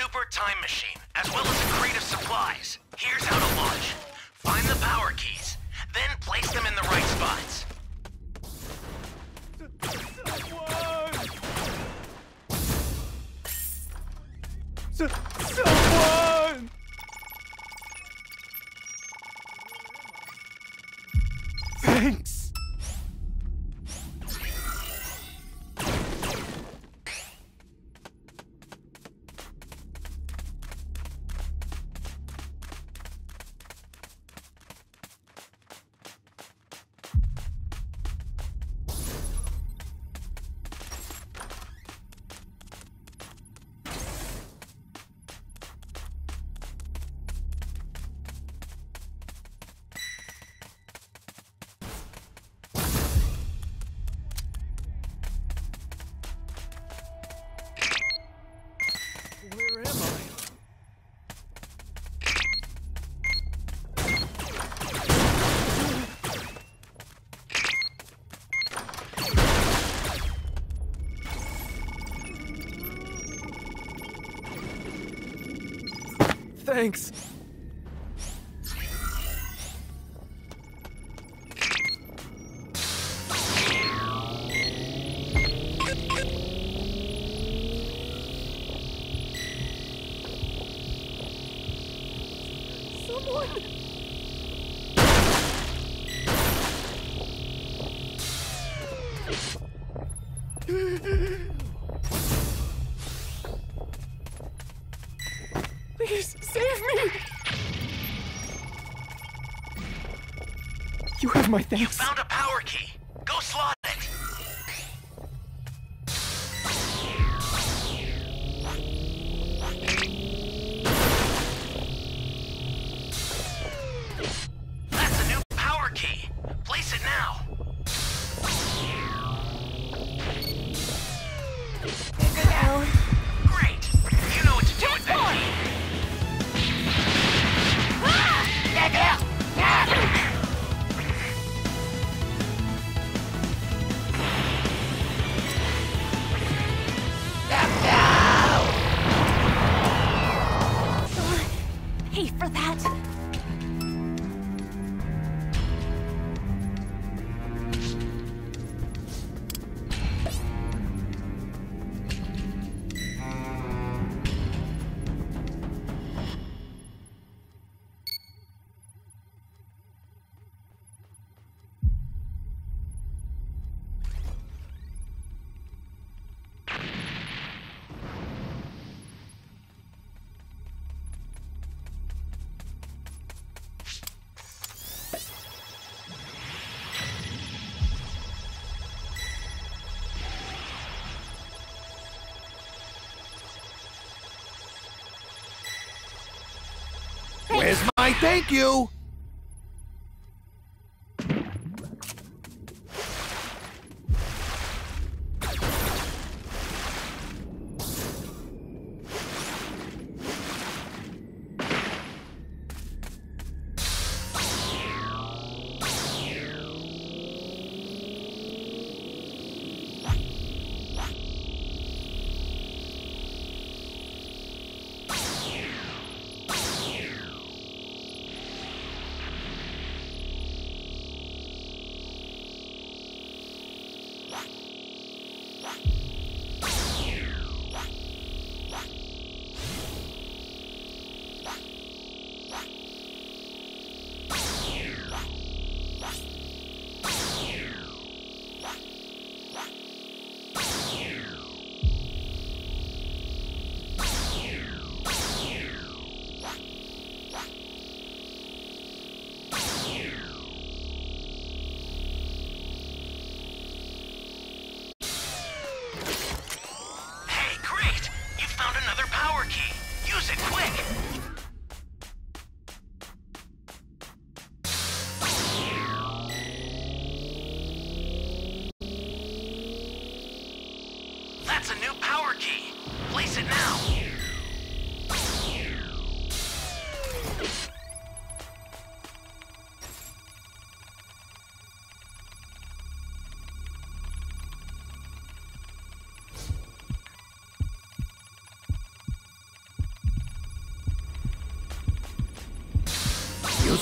super time machine, as well as a crate of supplies. Here's how to launch. Find the power keys, then place them in the right spots. Someone! Thanks! Where am I? Thanks. Someone! Please, save me! You have my You thanks. found a power key. Go slot it. That's a new power key. Place it now. Great. You know what to do with that key. Hey, for that. Where's my thank you?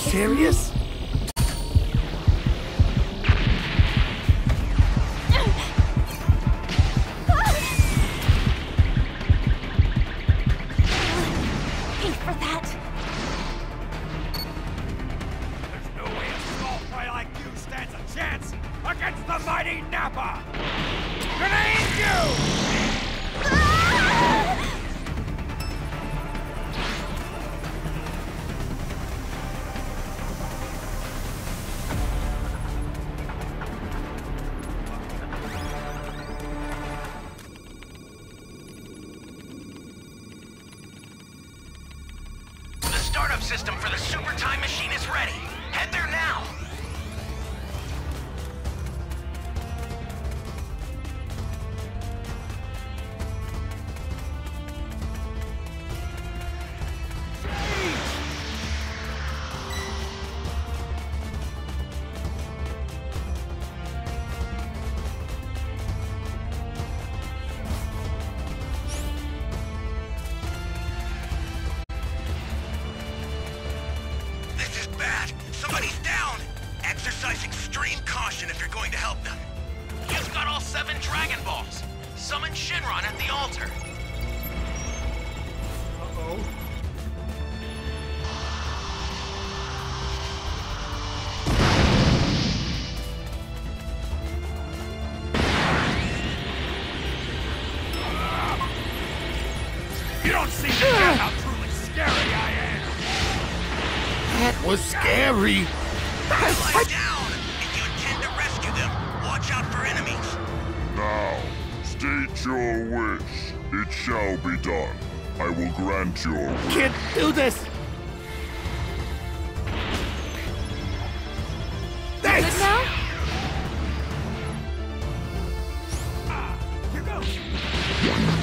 serious? Pay for that. There's no way a small fry like you stands a chance against the mighty Nappa! Grenade you! The startup system for the super time machine is ready. Head there now. This is bad. Somebody's down. Exercise extreme caution if you're going to help them. You've got all 7 Dragon Balls. Summon Shinron at the altar. Uh-oh. You don't seem to get how truly scary I am! That was scary. Lie down! If you intend to rescue them, watch out for enemies. Now, state your wish. It shall be done. I will grant your wish. Can't do this. Good Thanks. now? Here goes!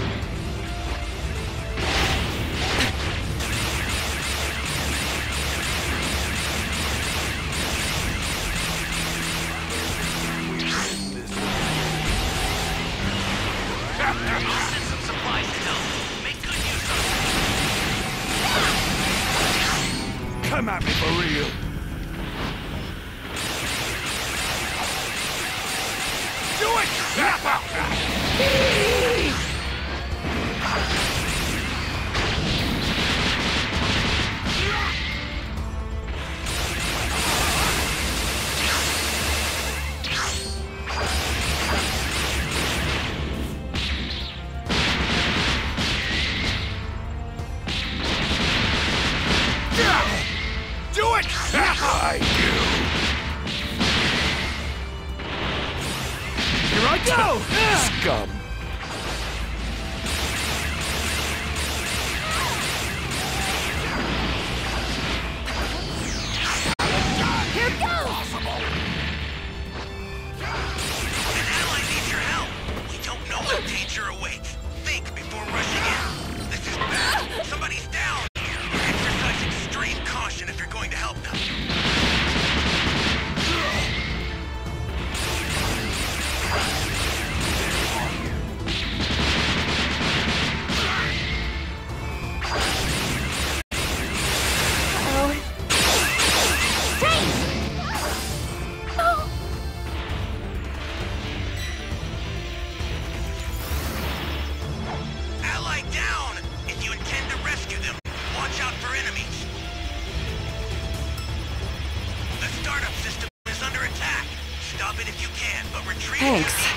I'll send some supplies to help. Make good use of them. Come at me for real! Do it! Do it! I do. Here I go. Scum. Here goes! An ally needs your help. We don't know what danger awaits. Think before rushing in. This is bad. Somebody's down. Exercise extreme caution if you're going to help them. Oh. Strange! Oh. Ally down! If you intend to rescue them, watch out for enemies. The startup system is under attack. Stop it if you can, but retreat if you Thanks.